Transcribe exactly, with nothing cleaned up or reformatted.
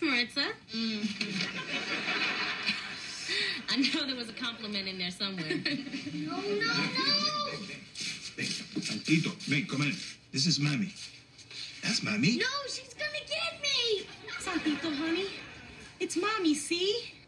Maritza. Mm. I know there was a compliment in there somewhere. No, no, no! Ven, Tito, ven, come in. This is Mami. That's Mami. No, she's gonna get me! Santito, honey. It's Mommy, see?